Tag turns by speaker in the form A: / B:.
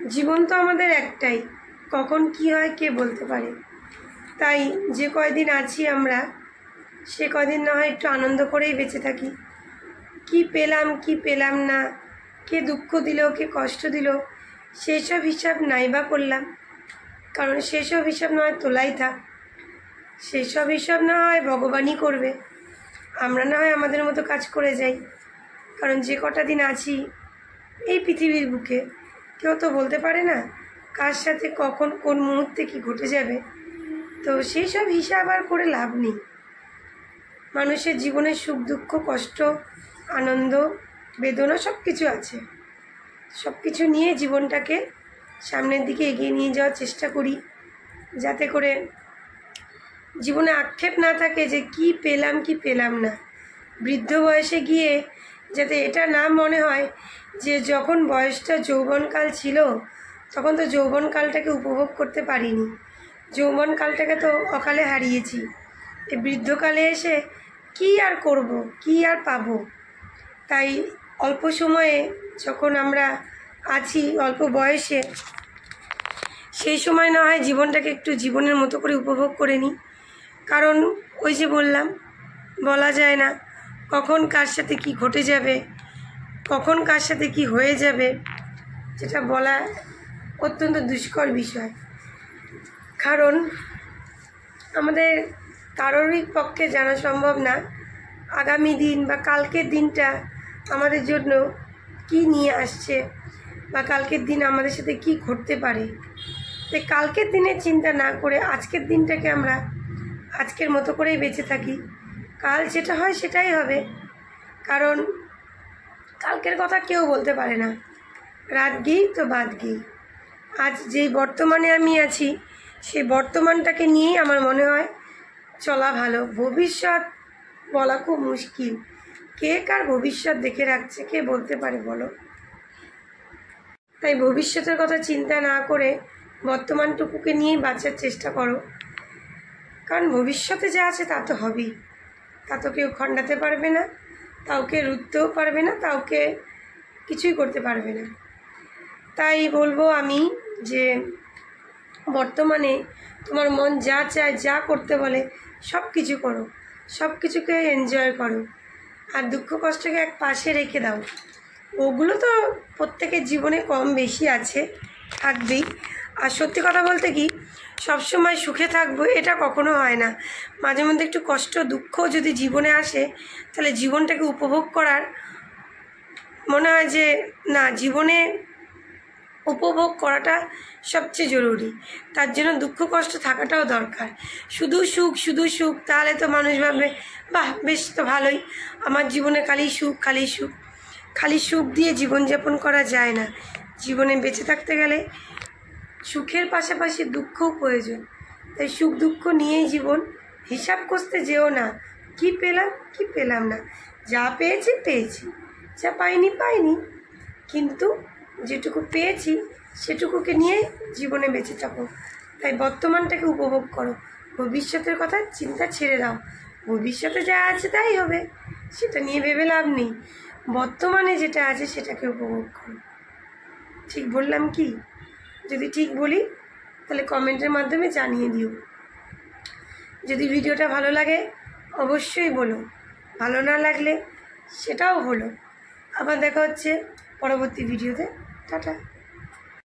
A: জীবন তো আমাদের একটাই, কখন কি হয় কে বলতে পারে। তাই যে কয়দিন আছি আমরা, সে কয়দিন না হয় একটু আনন্দ করেই বেঁচে থাকি। কি পেলাম কি পেলাম না, কে দুঃখ দিল কে কষ্ট দিল, সেসব হিসাব নাইবা করলাম। কারণ সেসব হিসাব না হয় তোলাই থাক, সেসব হিসাব না হয় ভগবানই করবে। আমরা না হয় আমাদের মতো কাজ করে যাই। কারণ যে কটা দিন আছি এই পৃথিবীর বুকে, কেউ তো বলতে পারে না কার সাথে কখন কোন মুহূর্তে কি ঘটে যাবে। তো সেই সব হিসাব আর করে লাভ নেই। মানুষের জীবনে সুখ দুঃখ কষ্ট আনন্দ বেদনা সব কিছু আছে। সব কিছু নিয়ে জীবনটাকে সামনের দিকে এগিয়ে নিয়ে যাওয়ার চেষ্টা করি, যাতে করে জীবনে আক্ষেপ না থাকে যে কি পেলাম কি পেলাম না। বৃদ্ধ বয়সে গিয়ে যাতে এটা না মনে হয় যে যখন বয়সটা যৌবনকাল ছিল তখন তো যৌবনকালটাকে উপভোগ করতে পারিনি, যৌবনকালটাকে তো অকালে হারিয়েছি। এই বৃদ্ধকালে এসে কি আর করব, কি আর পাবো। তাই অল্প সময়ে যখন আমরা আছি, অল্প বয়সে, সেই সময় না হয় জীবনটাকে একটু জীবনের মতো করে উপভোগ করে নিই। কারণ ওই যে বললাম, বলা যায় না কখন কার সাথে কি ঘটে যাবে, কখন কার সাথে কি হয়ে যাবে, যেটা বলা অত্যন্ত দুষ্কর বিষয়। কারণ আমাদের কারোরই পক্ষে জানা সম্ভব না আগামী দিন বা কালকের দিনটা আমাদের জন্য কি নিয়ে আসছে, বা কালকের দিন আমাদের সাথে কি ঘটতে পারে। তাই কালকের দিনের চিন্তা না করে আজকের দিনটাকে আমরা আজকের মতো করেই বেঁচে থাকি। কাল যেটা হয় সেটাই হবে, কারণ কালকের কথা কেউ বলতে পারে না। রাত গেই তো বাদ গেই। আজ যেই বর্তমানে আমি আছি সেই বর্তমানটাকে নিয়েই আমার মনে হয় চলা ভালো। ভবিষ্যৎ বলা খুব মুশকিল, কে কার ভবিষ্যৎ দেখে রাখছে কে বলতে পারে বলো। তাই ভবিষ্যতের কথা চিন্তা না করে বর্তমানটুকুকে নিয়েই বাঁচার চেষ্টা করো। কারণ ভবিষ্যতে যা আছে তা তো হবেই, তা তো কেউ খণ্ডাতে পারবে না, কাউকে রুখতেও পারবে না, কাউকে কিছুই করতে পারবে না। তাই বলবো আমি যে বর্তমানে তোমার মন যা চায়, যা করতে বলে সব কিছু করো, সব কিছুকে এনজয় করো। আর দুঃখ কষ্টকে এক পাশে রেখে দাও, ওগুলো তো প্রত্যেকের জীবনে কম বেশি আছে, থাকবেই। আর সত্যি কথা বলতে কি, সবসময় সুখে থাকবো এটা কখনো হয় না। মাঝে মধ্যে একটু কষ্ট দুঃখ যদি জীবনে আসে, তাহলে জীবনটাকে উপভোগ করার মনে হয় যে না, জীবনে উপভোগ করাটা সবচেয়ে জরুরি। তার জন্য দুঃখ কষ্ট থাকাটাও দরকার। শুধু সুখ তাহলে তো মানুষ ভাববে বাহ বেশ তো ভালোই, আমার জীবনে খালি সুখ খালি সুখ। খালি সুখ দিয়ে জীবনযাপন করা যায় না। জীবনে বেঁচে থাকতে গেলে সুখের পাশাপাশি দুঃখও প্রয়োজন। তাই সুখ দুঃখ নিয়েই জীবন। হিসাব করতে যেও না কি পেলাম কি পেলাম না, যা পেয়েছি পেয়েছি, যা পাইনি পাইনি, কিন্তু যেটুকু পেয়েছি সেটুকুকে নিয়েই জীবনে বেঁচে থাকো। তাই বর্তমানটাকে উপভোগ করো, ভবিষ্যতের কথা চিন্তা ছেড়ে দাও। ভবিষ্যতে যা আছে তাই হবে, সেটা নিয়ে ভেবে লাভ নেই। বর্তমানে যেটা আছে সেটাকে উপভোগ করো। ঠিক বললাম কি? যদি ঠিক বলি তাহলে কমেন্টের মাধ্যমে জানিয়ে দিও। যদি ভিডিওটা ভালো লাগে অবশ্যই বলো, ভালো না লাগলে সেটাও হলো। আবার দেখা হচ্ছে পরবর্তী ভিডিওতে। টাটা।